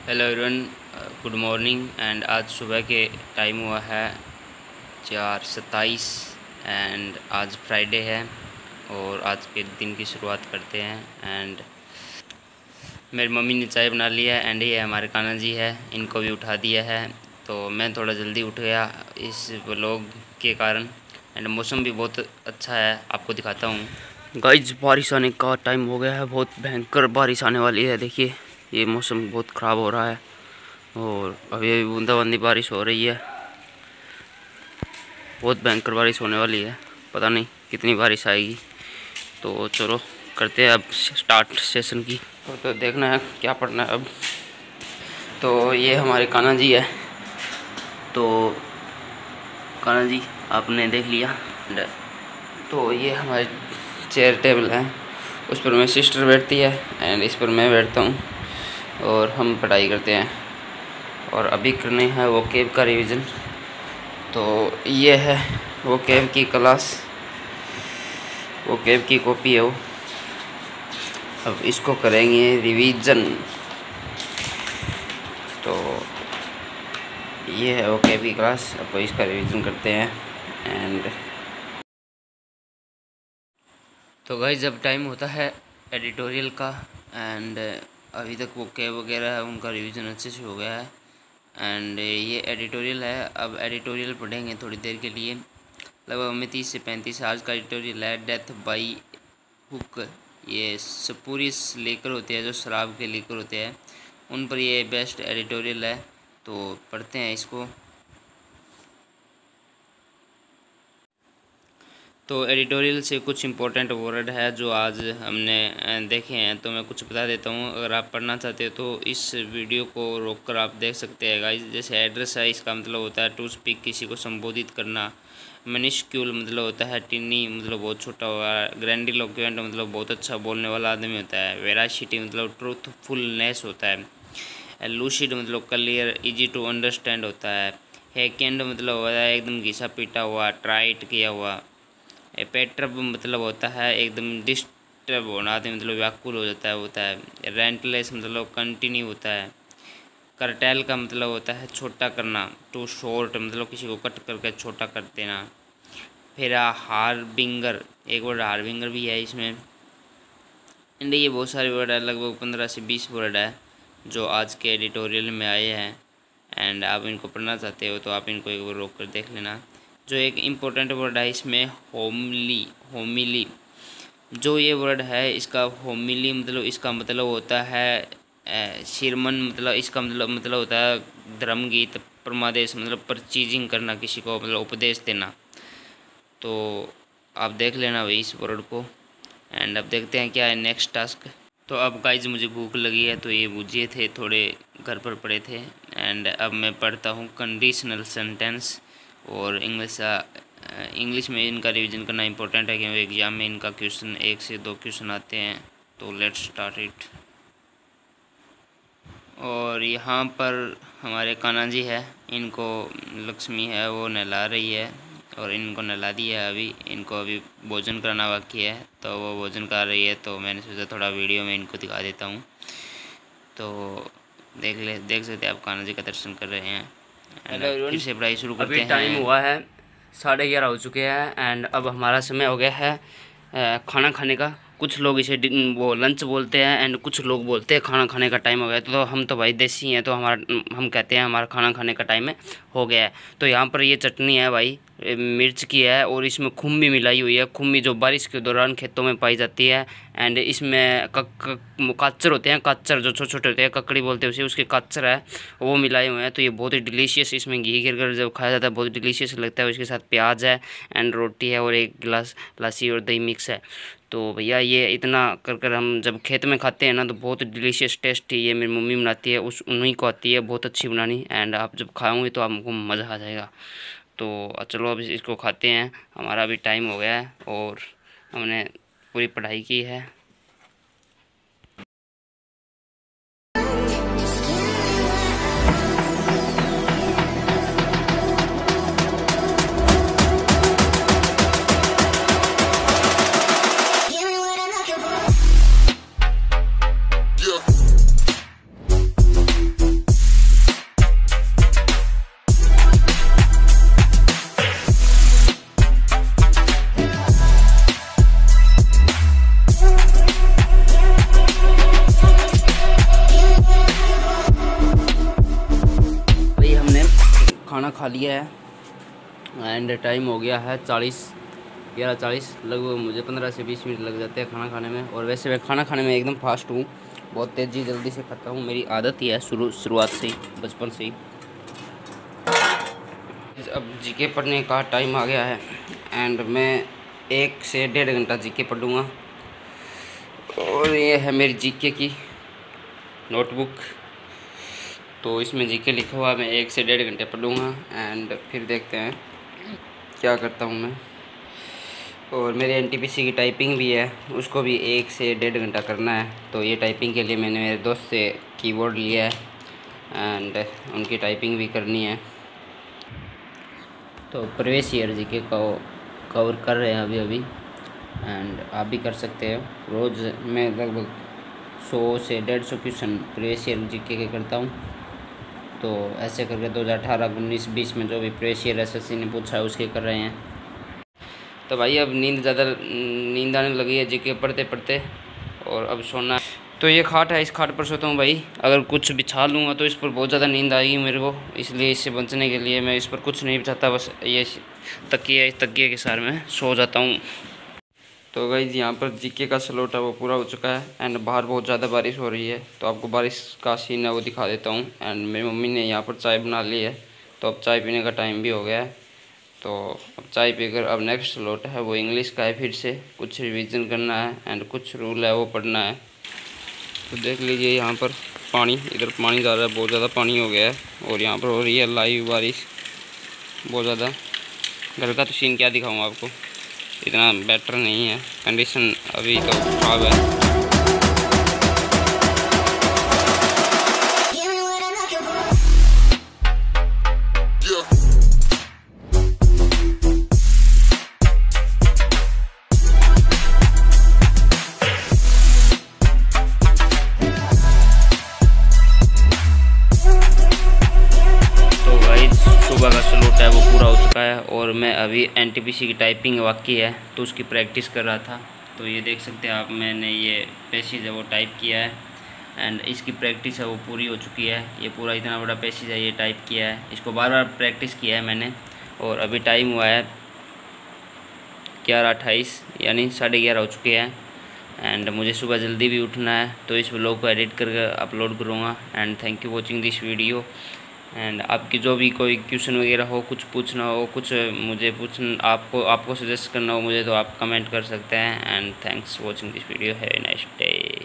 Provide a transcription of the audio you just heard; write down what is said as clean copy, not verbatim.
Hello everyone, good morning. And आज सुबह के टाइम हुआ है 4:27 एंड आज फ्राइडे है और आज के दिन की शुरुआत करते हैं। एंड मेरी मम्मी ने चाय बना लिया है एंड ये हमारे कान्हा जी है, इनको भी उठा दिया है। तो मैं थोड़ा जल्दी उठ गया इस व्लॉग के कारण। एंड मौसम भी बहुत अच्छा है, आपको दिखाता हूँ। गाइस, बारिश आने का टाइम हो गया है, बहुत भयंकर बारिश आने वाली है। देखिए ये मौसम बहुत ख़राब हो रहा है और अभी बूंदाबांदी बारिश हो रही है। बहुत भयंकर बारिश होने वाली है, पता नहीं कितनी बारिश आएगी। तो चलो करते हैं अब स्टार्ट सेशन की। तो देखना है क्या पढ़ना है अब। तो ये हमारे कान्हा जी है। तो कान्हा जी आपने देख लिया। तो ये हमारे चेयर टेबल है, उस पर मेरी सिस्टर बैठती है एंड इस पर मैं बैठता हूँ और हम पढ़ाई करते हैं। और अभी करनी है वो केब का रिवीजन। तो ये है वो केब की क्लास, वो केब की कॉपी है वो। अब इसको करेंगे रिवीजन। तो ये है वो केब की क्लास, अब इसका रिवीजन करते हैं। एंड तो गाइस, जब टाइम होता है एडिटोरियल का एंड अभी तक वो केब वगैरह है उनका रिवीजन अच्छे से हो गया है। एंड ये एडिटोरियल है, अब एडिटोरियल पढ़ेंगे थोड़ी देर के लिए, लगभग हमें 30 से 35। आज का एडिटोरियल है डेथ बाई हुक। ये स्पूरियस लेकर होते हैं, जो शराब के लेकर होते हैं, उन पर ये बेस्ट एडिटोरियल है। तो पढ़ते हैं इसको। तो एडिटोरियल से कुछ इम्पोर्टेंट वर्ड है जो आज हमने देखे हैं, तो मैं कुछ बता देता हूँ। अगर आप पढ़ना चाहते हो तो इस वीडियो को रोककर आप देख सकते हैं गाइस। जैसे एड्रेस है, इसका मतलब होता है टू स्पीक, किसी को संबोधित करना। मिनिस्क्यूल मतलब होता है टिनी, मतलब बहुत छोटा हुआ। ग्रैंडिलोक्वेंट मतलब बहुत अच्छा बोलने वाला आदमी होता है। वेरासिटी मतलब ट्रूथफुलनेस होता है। लूसिड मतलब क्लियर, इजी टू अंडरस्टैंड होता है। हैकेंड मतलब होता है एकदम घिसा पीटा हुआ, ट्राइट किया हुआ। पेट्रब मतलब होता है एकदम डिस्टर्ब होना, आदमी मतलब व्याकुल हो जाता है। रेंटलेस मतलब कंटिन्यू होता है। करटेल का मतलब होता है छोटा करना। टू शॉर्ट मतलब किसी को कट करके छोटा कर देना। फिर हार्बिंगर, एक वर्ड हार्बिंगर भी है इसमें। एंड ये बहुत सारे वर्ड है, लगभग 15 से 20 वर्ड है जो आज के एडिटोरियल में आए हैं। एंड आप इनको पढ़ना चाहते हो तो आप इनको एक बार रोक कर देख लेना। जो एक इम्पोर्टेंट वर्ड है इसमें होमिली। जो ये वर्ड है इसका होमिली मतलब इसका मतलब होता है शिरमन, मतलब इसका मतलब होता है धर्म गीत। परमादेश मतलब परचीजिंग करना, किसी को मतलब उपदेश देना। तो आप देख लेना भाई इस वर्ड को। एंड अब देखते हैं क्या है नेक्स्ट टास्क। तो अब गाइज मुझे भूख लगी है, तो ये भुजिए थे थोड़े घर पर पड़े थे। एंड अब मैं पढ़ता हूँ कंडीशनल सेंटेंस। और इंग्लिश में इनका रिवीजन करना इंपॉर्टेंट है क्योंकि एग्ज़ाम में इनका क्वेश्चन 1 से 2 क्वेश्चन आते हैं। तो लेट्स स्टार्ट इट। और यहाँ पर हमारे कान्हा जी है, इनको लक्ष्मी है वो नहला रही है और इनको नहला दिया है। अभी इनको अभी भोजन कराना बाकी है, तो वो भोजन कर रही है। तो मैंने सोचा थोड़ा वीडियो में इनको दिखा देता हूँ। तो देख सकते हैं आप, कान्हा जी का दर्शन कर रहे हैं। फिर से पढ़ाई शुरू करते हैं। टाइम हुआ है 11:30 हो चुके हैं एंड अब हमारा समय हो गया है खाना खाने का। कुछ लोग इसे वो लंच बोलते हैं एंड कुछ लोग बोलते हैं खाना खाने का टाइम हो गया। तो हम तो भाई देसी हैं, तो हम कहते हैं हमारा खाना खाने का टाइम हो गया है। तो यहाँ पर ये चटनी है भाई, मिर्च की है और इसमें खुम भी मिलाई हुई है। खुम भी जो बारिश के दौरान खेतों में पाई जाती है। एंड इसमें काच्चर होते हैं, काच्चर जो छोटे छोटे होते हैं, ककड़ी बोलते हैं उसे, उसके काच्चर है वो मिलाए हुए हैं। तो ये बहुत ही डिलीशियस, इसमें घी गिर कर जब खाया जाता है बहुत डिलीशियस लगता है। उसके साथ प्याज है एंड रोटी है और एक गिलास लस्सी और दही मिक्स है। तो भैया ये इतना कर कर हम जब खेत में खाते हैं ना तो बहुत डिलीशियस टेस्टी ये मेरी मम्मी बनाती है, उन्हीं को आती है बहुत अच्छी बनानी। एंड आप जब खाओगे तो आपको मज़ा आ जाएगा। तो चलो अब इसको खाते हैं। हमारा भी टाइम हो गया है और हमने पूरी पढ़ाई की है। खाना खा लिया है एंड टाइम हो गया है 11:40 लगभग। मुझे 15 से 20 मिनट लग जाते हैं खाना खाने में। और वैसे मैं खाना खाने में एकदम फास्ट हूँ, बहुत तेज़ी जल्दी से खाता हूँ, मेरी आदत ही है शुरुआत से ही, बचपन से ही। अब जीके पढ़ने का टाइम आ गया है एंड मैं 1 से 1.5 घंटा जीके पढ़ूँगा। और ये है मेरी जीके की नोटबुक, तो इसमें जीके लिखा हुआ है। मैं 1 से 1.5 घंटे पढ़ूँगा एंड फिर देखते हैं क्या करता हूँ मैं। और मेरे एनटीपीसी की टाइपिंग भी है, उसको भी 1 से 1.5 घंटा करना है। तो ये टाइपिंग के लिए मैंने मेरे दोस्त से कीबोर्ड लिया है एंड उनकी टाइपिंग भी करनी है। तो प्रीवियस ईयर जीके को कवर कर रहे हैं अभी एंड आप भी कर सकते हो। रोज़ मैं लगभग 100 से 150 क्वेश्चन प्रीवियस ईयर जीके के करता हूँ। तो ऐसे करके 2018, 19, 20 में जो भी प्रीवियस ईयर एसएससी ने पूछा है उसके कर रहे हैं। तो भाई अब नींद आने लगी है जीके पढ़ते पढ़ते, और अब सोना है। तो ये खाट है, इस खाट पर सोता हूँ भाई। अगर कुछ बिछा लूँगा तो इस पर बहुत ज़्यादा नींद आएगी मेरे को, इसलिए इससे बचने के लिए मैं इस पर कुछ नहीं बिछाता, बस ये तकिया, इस तकिए के सार में सो जाता हूँ। तो गाइस यहाँ पर जीके का स्लॉट है वो पूरा हो चुका है एंड बाहर बहुत ज़्यादा बारिश हो रही है, तो आपको बारिश का सीन है वो दिखा देता हूँ। एंड मेरी मम्मी ने यहाँ पर चाय बना ली है, तो अब चाय पीने का टाइम भी हो गया है। तो अब चाय पीकर अब नेक्स्ट स्लॉट है वो इंग्लिश का है, फिर से कुछ रिवीजन करना है एंड कुछ रूल है वो पढ़ना है। तो देख लीजिए यहाँ पर पानी, इधर पानी जा रहा है, बहुत ज़्यादा पानी हो गया है। और यहाँ पर हो रही है लाइव बारिश बहुत ज़्यादा। घर का तो सीन क्या दिखाऊँ आपको, इतना बेटर नहीं है, कंडीशन अभी तो खराब है। सुबह का स्लॉट है वो पूरा हो चुका है और मैं अभी एनटीपीसी की टाइपिंग बाकी है तो उसकी प्रैक्टिस कर रहा था। तो ये देख सकते हैं आप, मैंने ये पैसेज है वो टाइप किया है एंड इसकी प्रैक्टिस है वो पूरी हो चुकी है। ये पूरा इतना बड़ा पैसेज है ये टाइप किया है, इसको बार बार प्रैक्टिस किया है मैंने। और अभी टाइम हुआ है 11:28 यानी 11:30 हो चुके हैं एंड मुझे सुबह जल्दी भी उठना है, तो इस व्लॉग को एडिट करके अपलोड करूँगा। And thank you watching this video. And आपकी जो भी कोई क्वेश्चन वगैरह हो, कुछ पूछना हो, कुछ मुझे आपको सजेस्ट करना हो मुझे, तो आप कमेंट कर सकते हैं। And thanks watching this video, have a nice day.